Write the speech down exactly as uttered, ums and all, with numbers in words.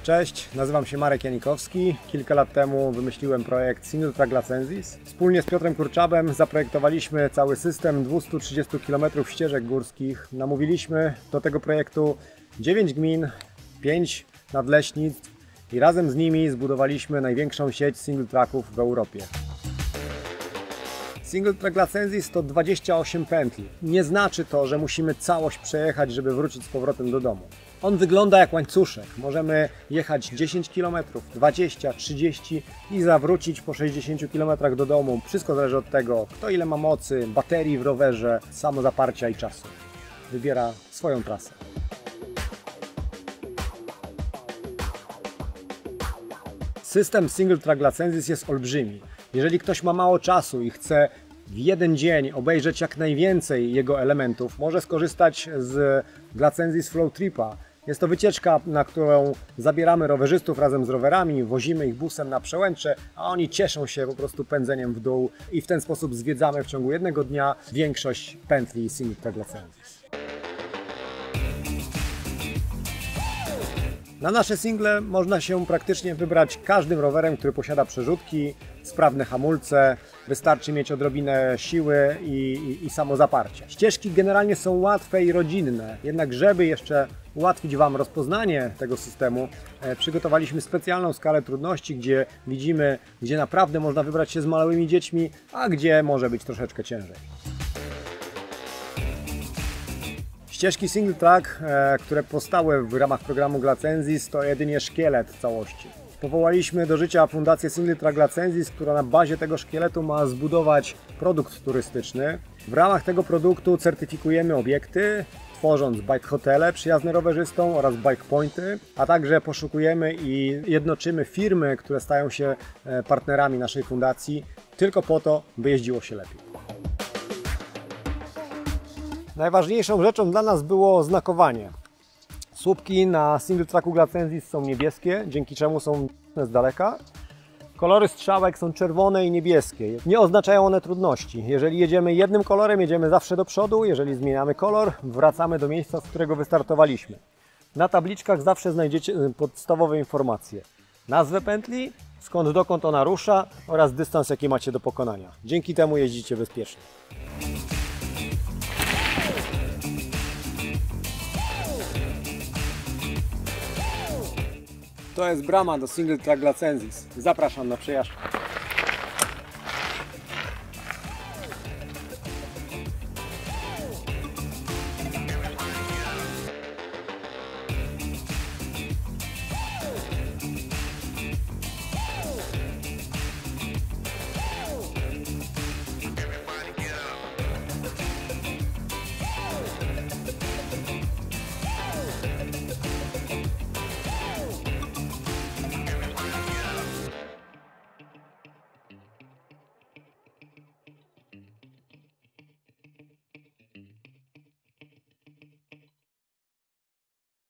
Cześć, nazywam się Marek Janikowski. Kilka lat temu wymyśliłem projekt Single Track dla Cenzis. Wspólnie z Piotrem Kurczabem zaprojektowaliśmy cały system dwieście trzydzieści kilometrów ścieżek górskich. Namówiliśmy do tego projektu dziewięć gmin, pięć nadleśnictw i razem z nimi zbudowaliśmy największą sieć single tracków w Europie. Single Track dla Cenzis to dwadzieścia osiem pętli. Nie znaczy to, że musimy całość przejechać, żeby wrócić z powrotem do domu. On wygląda jak łańcuszek. Możemy jechać dziesięć kilometrów, dwadzieścia, trzydzieści i zawrócić po sześćdziesięciu kilometrach do domu. Wszystko zależy od tego, kto ile ma mocy, baterii w rowerze, samozaparcia i czasu. Wybiera swoją trasę. System Single Track dla Cenzis jest olbrzymi. Jeżeli ktoś ma mało czasu i chce w jeden dzień obejrzeć jak najwięcej jego elementów, może skorzystać z dla Cenzis Flow Tripa. Jest to wycieczka, na którą zabieramy rowerzystów razem z rowerami, wozimy ich busem na przełęcze, a oni cieszą się po prostu pędzeniem w dół i w ten sposób zwiedzamy w ciągu jednego dnia większość pętli Single Track dla Cenzis. Na nasze single można się praktycznie wybrać każdym rowerem, który posiada przerzutki, sprawne hamulce, wystarczy mieć odrobinę siły i, i, i samozaparcia. Ścieżki generalnie są łatwe i rodzinne, jednak żeby jeszcze ułatwić Wam rozpoznanie tego systemu, e, przygotowaliśmy specjalną skalę trudności, gdzie widzimy, gdzie naprawdę można wybrać się z małymi dziećmi, a gdzie może być troszeczkę ciężej. Ścieżki Single Track, e, które powstały w ramach programu dla Cenzis, to jedynie szkielet całości. Powołaliśmy do życia Fundację Single Track dla Cenzis, która na bazie tego szkieletu ma zbudować produkt turystyczny. W ramach tego produktu certyfikujemy obiekty, tworząc bike hotele przyjazne rowerzystom oraz bike pointy, a także poszukujemy i jednoczymy firmy, które stają się partnerami naszej fundacji tylko po to, by jeździło się lepiej. Najważniejszą rzeczą dla nas było znakowanie. Słupki na Single Tracku dla Cenzis są niebieskie, dzięki czemu są z daleka. Kolory strzałek są czerwone i niebieskie. Nie oznaczają one trudności. Jeżeli jedziemy jednym kolorem, jedziemy zawsze do przodu. Jeżeli zmieniamy kolor, wracamy do miejsca, z którego wystartowaliśmy. Na tabliczkach zawsze znajdziecie podstawowe informacje. Nazwę pętli, skąd dokąd ona rusza oraz dystans, jaki macie do pokonania. Dzięki temu jeździcie bezpiecznie. To jest brama do Single Track dla Cenzis. Zapraszam na przejażdżkę.